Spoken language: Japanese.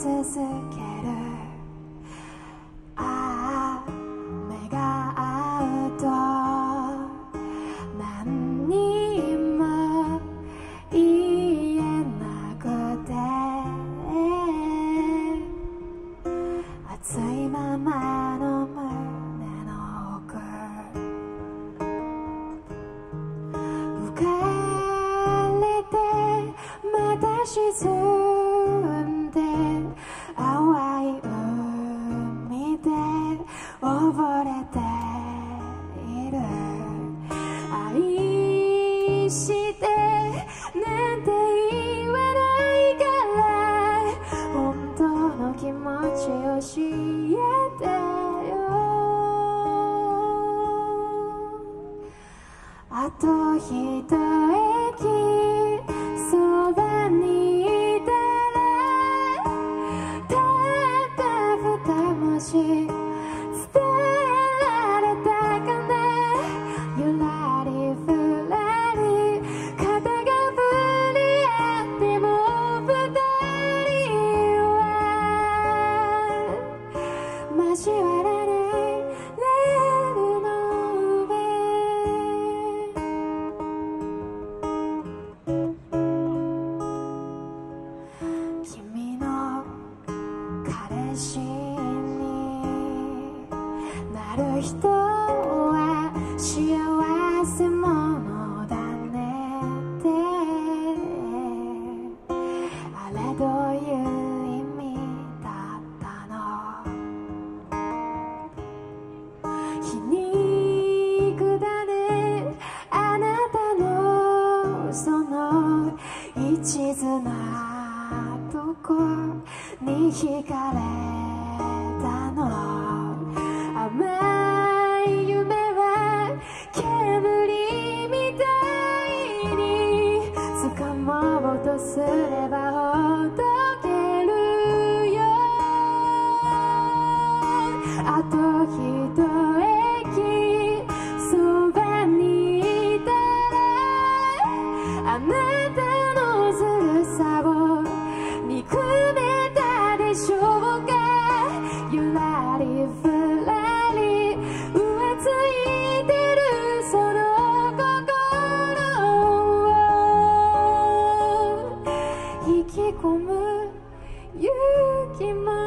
続ける。ああ目が合うと何にも言えなくて、熱いままの胸の奥、浮かれてまた沈んで、淡い海で溺れている。愛してなんて言わないから本当の気持ち教えてよ。あと一息そばにいたら、たった二文字伝えられたかな。ゆらりふらり肩がぶり合っても二人は交わらないレールの上。君の彼氏になる人は幸せ者だねって、あれどういう意味だったの。皮肉だねあなたのその一途なとこに惹かれたの。甘い夢は煙みたいに掴もうとすればほどけるよ。あと一息そばにいたら、あなたのずるさを憎めたでしょうか。ゆらりふらり浮ついてるその心を引き込む勇気も